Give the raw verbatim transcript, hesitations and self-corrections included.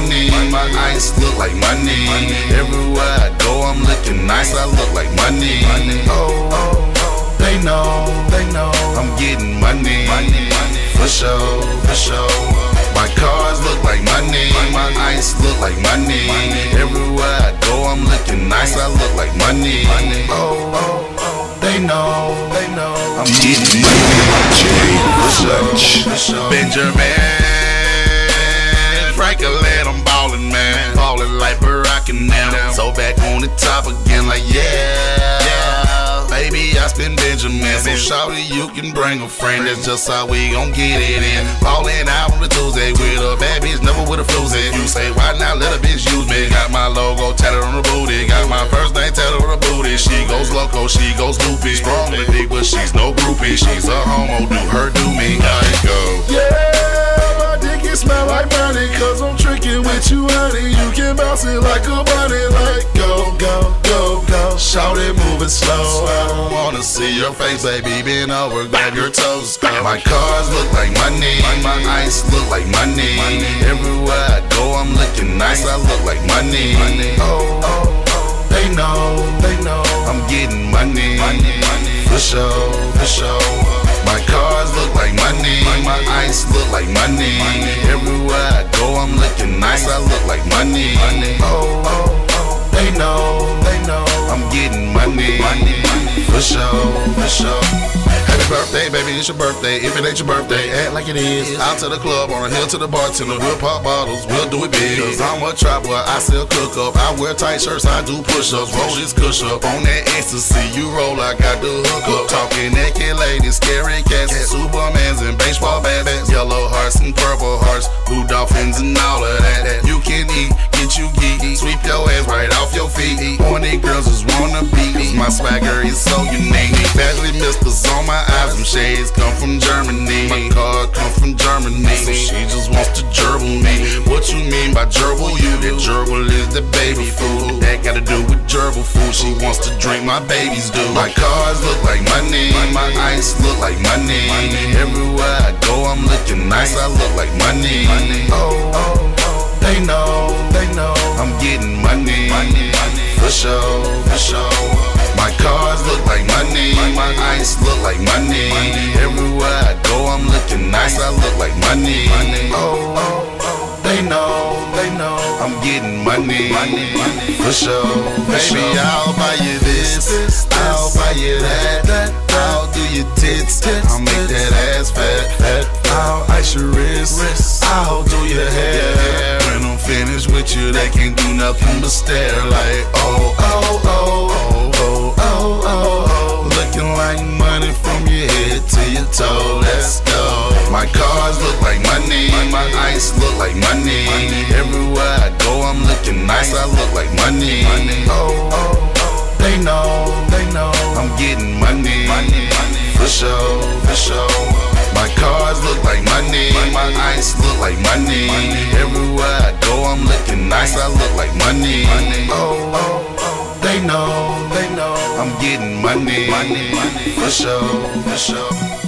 money. My ice look like money. Everywhere I go, I'm looking nice. I look like money. Oh, they know, they know I'm getting money. For sure, for sure. My cars look like money. My ice look like money. Everywhere I go, I'm looking nice. I look like money. Oh, they know, they know I'm getting money. For sure. Benjamin Franklin, I'm ballin', man. Ballin' like Barack and now. So back on the top again, like yeah. Baby, I spin Benjamin. So shawty, you can bring a friend. That's just how we gon' get it in. Ballin' out on the Tuesday with a bad bitch, never with a floozy. You say, why not let a bitch use me? Got my logo tatted on the booty. Got my first name tatted on the booty. She goes loco, she goes loopy. Strong with dick, but she's no groupie. She's a homo, do her, do me. I go. Yeah, my dick it smell like money. Cause I'm tricking with you, honey. You can bounce it like a bunny. Like go, go, go, go. Shout it, move it slow. I don't wanna see your face, baby. Bend over, grab your toes. My cars look like money. My ice look like money. Everywhere I go, I'm looking nice. I look like money. Oh, they know, they know I'm getting money. For sure, for sure. My cars look like money. My ice look like money. Everywhere I go, I'm looking nice. I look like money. Oh, they know, they know I'm getting money. For sure, for sure. Happy birthday, baby, it's your birthday. If it ain't your birthday, act like it is. Out to the club, on a hill to the bartender. We'll pop bottles, we'll do it big. Cause I'm a trapper, I sell cook up. I wear tight shirts, I do push-ups. Roll this cush up on that ecstasy. You roll, I got the hook up. Talking naked ladies, scary cats, Supermans and baseball bats. Yellow hearts and purple hearts, blue dolphins and all of that. You can eat, get you geeky, sweep your ass right off your feet. Horny girls just wanna beat me. My swagger is so unique. Badly misters on my eyes, some shades come from Germany. My car come from Germany, so she just wants to gerbil me. What you mean by gerbil you? That gerbil is the baby food. That gotta do with gerbil food. She wants to drink my baby's do. My cars look like money. My ice look like money. Everywhere I go, I'm looking nice. I look like money. Oh, they know, they know I'm getting money. For sure, for sure. My cars look like money. My ice look like money. Everywhere I go, I'm looking nice. I look like money. Oh, they know, they know I'm getting money. For sure, baby, I'll buy you this, I'll buy you that. I'll do your tits, I'll make that ass fat. I'll ice your wrist, I'll do your hair. When I'm finished with you, they can't do nothing but stare. Like oh, oh, oh, oh, oh, oh, oh, oh. Looking like money from your head to your toe. Let's go. My cars look like money. My ice look like money. Everywhere I go, I'm looking nice. I look like money. Oh, they know, they know I'm getting money. For sure, for sure. My cars look like money. My ice look like money. Everywhere I go, I'm looking nice. I look like money. Oh, they know, they know I'm getting money. For sure, for sure.